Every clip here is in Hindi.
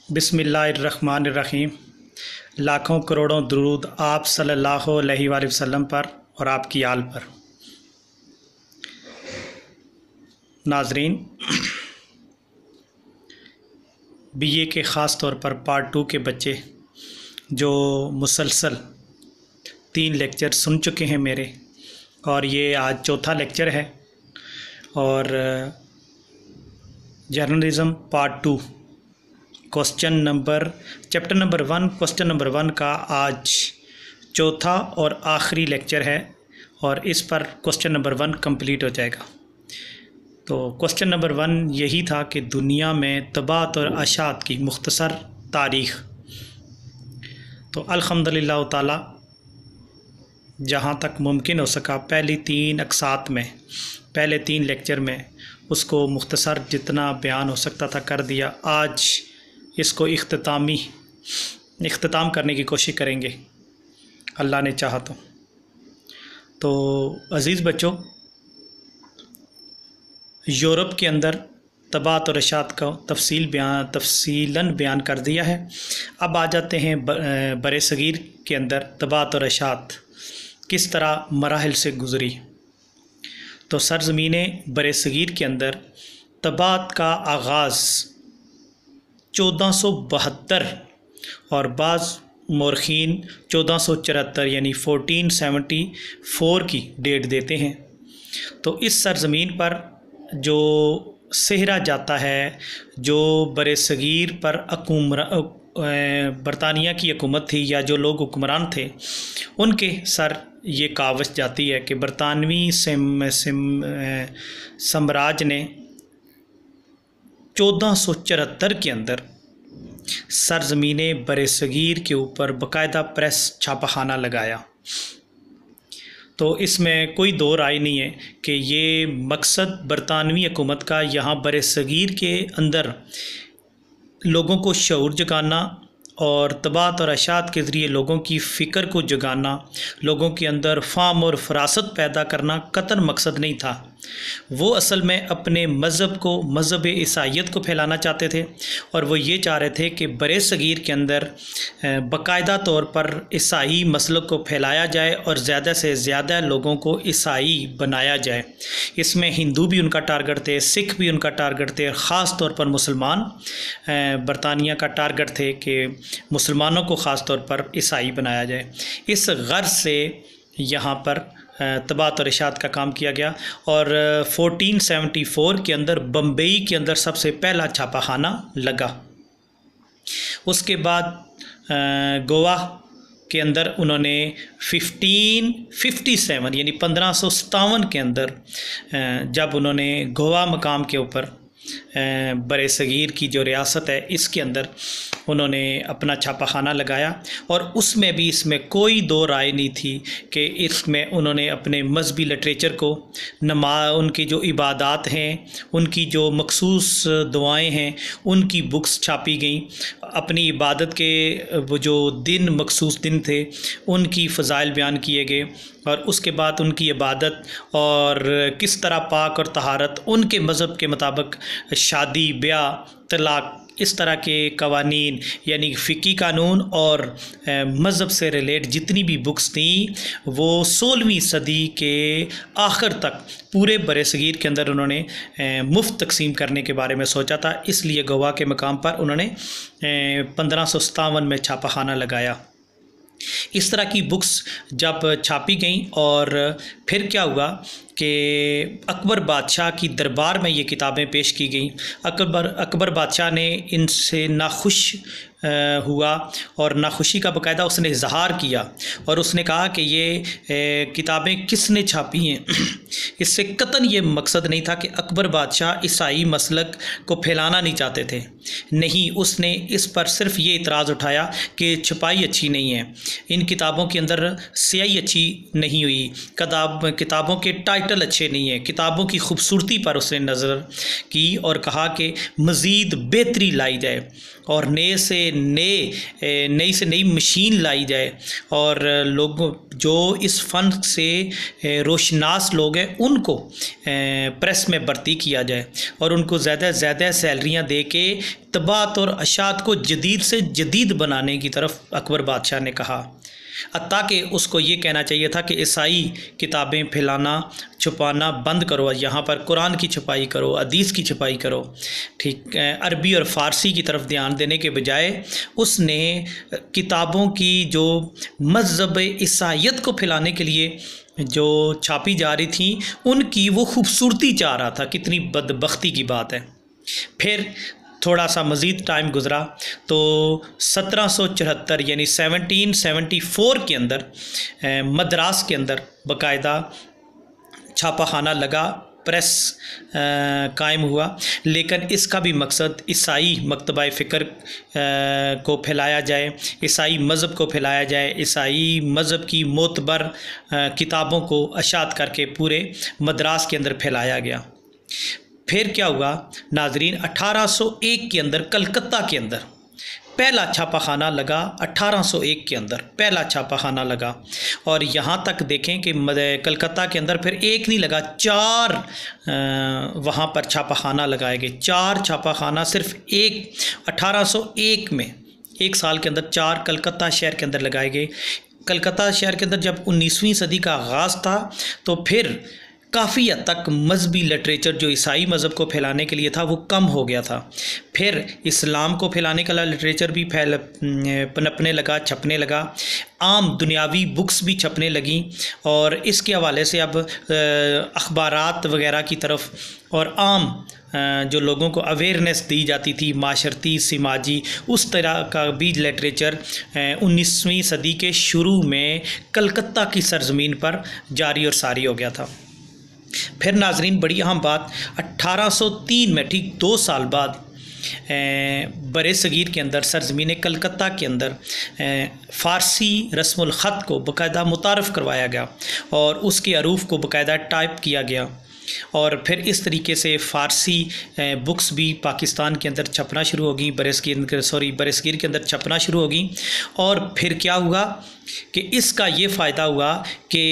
बिस्मिल्लाहिर्रहमानिर्रहीम। लाखों करोड़ों दुरूद आप सल्लल्लाहु अलैहि वसल्लम पर और आपकी आल पर। नाजरीन, बीए के ख़ास तौर पर पार्ट 2 के बच्चे जो मुसलसल 3 लेक्चर सुन चुके हैं मेरे, और ये आज चौथा लेक्चर है। और journalism part 2 chapter number 1 question number 1 का आज चौथा और आखिरी लेक्चर है, और इस पर क्वेश्चन नंबर 1 कंप्लीट हो जाएगा। तो क्वेश्चन नंबर 1 यही था कि दुनिया में तबात और अशात की मुख्तसर तारीख़। तो अल्हम्दुलिल्लाह ताला जहाँ तक मुमकिन हो सका पहले 3 लेक्चर में उसको मुख्तसर जितना बयान हो सकता था कर दिया। आज इसको इख्तिताम करने की कोशिश करेंगे अल्लाह ने चाहा तो अज़ीज़ बच्चों, यूरोप के अंदर तबात और अशात का तफसीलन बयान कर दिया है। अब आ जाते हैं बरे सगीर के अंदर तबात और अशात किस तरह मराहिल से गुज़री। तो सरज़मीन बरे सगीर के अंदर तबात का आगाज़ 1472 और बाज़ मौरखीन 1474 यानी 1474 की डेट देते हैं। तो इस सरज़मीन पर जो सहरा जाता है, जो बरे सगीर पर बरतानिया की हुकूमत थी या जो लोग हुक्मरान थे, उनके सर ये कावश जाती है कि बरतानवी साम्राज्य ने 1474 के अंदर सरज़मीने बरे सगीर के ऊपर बाकायदा प्रेस छापाखाना लगाया। तो इसमें कोई दो राय नहीं है कि ये मकसद बरतानवी हुकूमत का यहाँ बरे सगीर के अंदर लोगों को शऊर जगाना और तबात और अशात के ज़रिए लोगों की फ़िक्र को जगाना, लोगों के अंदर फ़ाम और फ़रासत पैदा करना कतई मकसद नहीं था। वो असल में अपने मज़हब को, मज़हब ईसाईयत को फैलाना चाहते थे, और वो ये चाह रहे थे कि बरे सगीर के अंदर बाकायदा तौर पर ईसाई मसलक को फैलाया जाए और ज़्यादा से ज़्यादा लोगों को ईसाई बनाया जाए। इसमें हिंदू भी उनका टारगेट थे, सिख भी उनका टारगेट थे, ख़ास तौर पर मुसलमान बरतानिया का टारगेट थे कि मुसलमानों को ख़ास तौर पर ईसाई बनाया जाए। इस गर्ज से यहाँ पर तबात और अशात का काम किया गया, और 1474 के अंदर बम्बई के अंदर सबसे पहला छापाखाना लगा। उसके बाद गोवा के अंदर उन्होंने 1557 यानी 1557 के अंदर जब उन्होंने गोवा मकाम के ऊपर बरे सगीर की जो रियासत है इसके अंदर उन्होंने अपना छापाखाना लगाया, और उसमें भी इसमें कोई दो राय नहीं थी कि इसमें उन्होंने अपने मजहबी लिटरेचर को, उनकी जो इबादात हैं, उनकी जो मखसूस दुआएं हैं, उनकी बुक्स छापी गईं। अपनी इबादत के वो जो दिन, मखसूस दिन थे, उनकी फ़ज़ाइल बयान किए गए, और उसके बाद उनकी इबादत और किस तरह पाक और तहारत उनके मज़हब के मुताबिक शादी, ब्याह, तलाक़, इस तरह के कवानीन यानी फ़िकी कानून और मज़हब से रिलेट जितनी भी बुक्स थी वो 16वीं सदी के आखिर तक पूरे बरे सगीर के अंदर उन्होंने मुफ्त तकसीम करने के बारे में सोचा था। इसलिए गोवा के मकाम पर उन्होंने 1557 में छापाखाना लगाया। इस तरह की बुक्स जब छापी गईं, और फिर क्या हुआ कि अकबर बादशाह की दरबार में ये किताबें पेश की गईं। अकबर बादशाह ने इनसे नाखुश हुआ, और नाखुशी का बाकायदा उसने इजहार किया, और उसने कहा कि ये किताबें किसने छापी हैं। इससे कतई ये मकसद नहीं था कि अकबर बादशाह ईसाई मसलक को फैलाना नहीं चाहते थे, नहीं, उसने इस पर सिर्फ ये इतराज़ उठाया कि छपाई अच्छी नहीं है, इन किताबों के अंदर स्याही अच्छी नहीं हुई, किताबों के टाइटल अच्छे नहीं हैं, किताबों की खूबसूरती पर उसने नज़र की और कहा कि मज़ीद बेहतरी लाई जाए और नई से नई मशीन लाई जाए और लोगों जो इस फ़न से रोशनास लोग हैं उनको प्रेस में भर्ती किया जाए और उनको ज़्यादा से ज़्यादा सैलरियाँ दे के तबात और अशात को जदीद से जदीद बनाने की तरफ अकबर बादशाह ने कहा। ताकि उसको ये कहना चाहिए था कि ईसाई किताबें फैलाना छुपाना बंद करो, यहाँ पर कुरान की छपाई करो, हदीस की छपाई करो, ठीक। अरबी और फ़ारसी की तरफ ध्यान देने के बजाय उसने किताबों की जो मज़हब ईसाईयत को फैलाने के लिए जो छापी जा रही थी उनकी वो खूबसूरती चाह रहा था। कितनी बदबख्ती की बात है। फिर थोड़ा सा मज़ीद टाइम गुज़रा तो 1774 यानी 1774 के अंदर मद्रास के अंदर बाकायदा छापाखाना लगा, प्रेस कायम हुआ, लेकिन इसका भी मकसद ईसाई मकतबा फ़िक्र को फैलाया जाए, ईसाई मज़हब को फैलाया जाए, ईसाई मज़हब की मोतबर किताबों को अशात करके पूरे मद्रास के अंदर फैलाया गया। फिर क्या हुआ नाजरीन, 1801 के अंदर कलकत्ता के अंदर पहला छापाखाना लगा। 1801 के अंदर पहला छापाखाना लगा और यहाँ तक देखें कि कलकत्ता के अंदर फिर एक नहीं लगा, 4 वहाँ पर छापाखाना लगाए गए। 4 छापाखाना सिर्फ 1801 में, 1 साल के अंदर 4 कलकत्ता शहर के अंदर लगाए गए। कलकत्ता शहर के अंदर जब 19वीं सदी का आगाज़ था तो फिर काफ़ी हद तक मजहबी लिटरेचर जो ईसाई मज़हब को फैलाने के लिए था वो कम हो गया था। फिर इस्लाम को फैलाने का लिटरेचर भी पनपने लगा, छपने लगा, आम दुनियावी बुक्स भी छपने लगीं और इसके हवाले से अब अखबारात वगैरह की तरफ और आम जो लोगों को अवेयरनेस दी जाती थी माशरती समाजी, उस तरह का भी लिटरेचर 19वीं सदी के शुरू में कलकत्ता की सरजमीन पर जारी और सारी हो गया था। फिर नाजरीन बड़ी अहम बात, 1803 में ठीक 2 साल बाद बरे सगीर के अंदर सरजमीन कलकत्ता के अंदर फ़ारसी रस्मुल ख़त को बाकायदा मुतारफ़ करवाया गया और उसके अरूफ़ को बाकायदा टाइप किया गया और फिर इस तरीके से फ़ारसी बुक्स भी पाकिस्तान के अंदर छपना शुरू होगी, बरसगीर के अंदर छपना शुरू होगी। और फिर क्या हुआ कि इसका ये फ़ायदा हुआ कि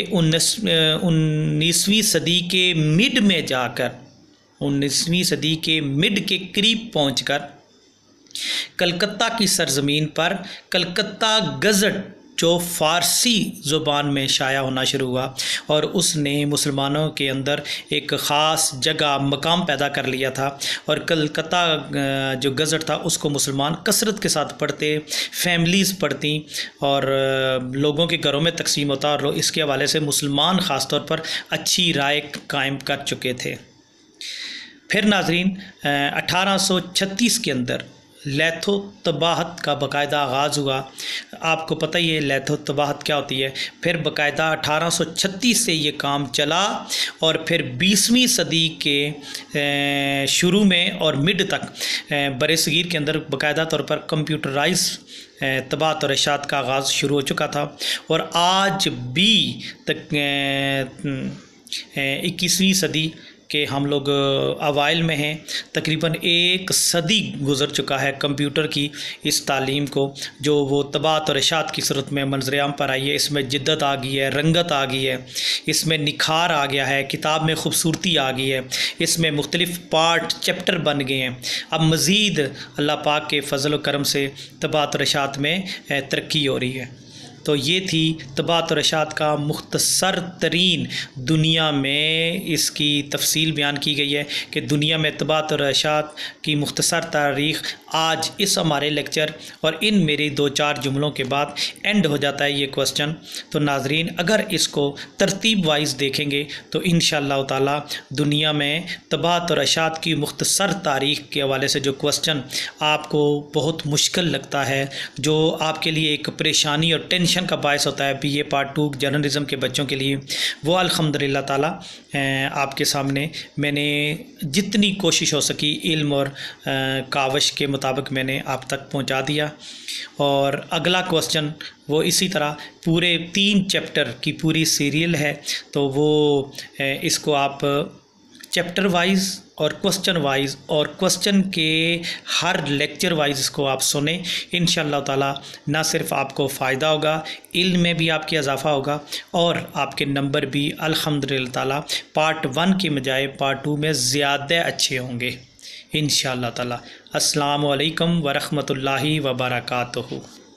19वीं सदी के मिड में जाकर, 19वीं सदी के मिड के करीब पहुंचकर कलकत्ता की सरजमीन पर कलकत्ता गज़ट जो फ़ारसी ज़ुबान में शाया होना शुरू हुआ और उसने मुसलमानों के अंदर एक ख़ास जगह मकाम पैदा कर लिया था और कलकत्ता जो गज़ट था उसको मुसलमान कसरत के साथ पढ़ते, फैमिलीज़ पढ़ती और लोगों के घरों में तकसीम होता और इसके हवाले से मुसलमान ख़ास तौर पर अच्छी राय कायम कर चुके थे। फिर नाजरीन 1836 के अंदर लैथो तबाहत का बाकायदा आगाज़ हुआ। आपको पता ही है लैथो तबाहत क्या होती है। फिर बाकायदा 1836 से ये काम चला और फिर 20वीं सदी के शुरू में और मिड तक बरसगीर के अंदर बाकायदा तौर पर कंप्यूटराइज तबाहत और इशात का आगाज़ शुरू हो चुका था और आज भी तक 21वीं सदी कि हम लोग अवाइल में हैं। तकरीबन 1 सदी गुज़र चुका है कंप्यूटर की इस तालीम को, जो वो तबात और इशात की सूरत में मंजर-ए-आम पर आई है। इसमें जिद्दत आ गई है, रंगत आ गई है, इसमें निखार आ गया है, किताब में खूबसूरती आ गई है, इसमें मुख्तलिफ़ पार्ट चैप्टर बन गए हैं। अब मज़ीद अल्लाह पाक के फ़ज़ल व करम से तबात और इशात में तरक्की हो रही है। तो ये थी तबात और इशात का मुख्तसर तरीन दुनिया में इसकी तफसील बयान की गई है कि दुनिया में तबात और इशात की मुख्तसर तारीख़ आज इस हमारे लेक्चर और इन मेरी 2-4 जुमलों के बाद एंड हो जाता है ये क्वेश्चन। तो नाजरीन अगर इसको तरतीब वाइज देखेंगे तो इंशाअल्लाह ताला दुनिया में तबात और इशात की मुख्तसर तारीख़ के हवाले से जो क्वेश्चन आपको बहुत मुश्किल लगता है, जो आपके लिए एक परेशानी और टेंशन टेंशन का बायस होता है BA पार्ट 2 जर्नलिज़म के बच्चों के लिए, वो अल्हम्दुलिल्लाह ताला आपके सामने मैंने जितनी कोशिश हो सकी इल्म और कावश के मुताबिक मैंने आप तक पहुंचा दिया। और अगला क्वेश्चन वो इसी तरह पूरे 3 चैप्टर की पूरी सीरियल है, तो वो इसको आप चैप्टर वाइज और क्वेश्चन वाइज और क्वेश्चन के हर लेक्चर वाइज इसको आप सुने। इंशाअल्लाह ताला ना सिर्फ आपको फ़ायदा होगा, इल्म में भी आपके इजाफ़ा होगा और आपके नंबर भी अल्हम्दुलिल्लाह ताला पार्ट 1 के बजाय पार्ट 2 में ज़्यादा अच्छे होंगे इंशाअल्लाह ताला। अस्सलामु अलैकुम व रहमतुल्लाहि व बरकातुहू।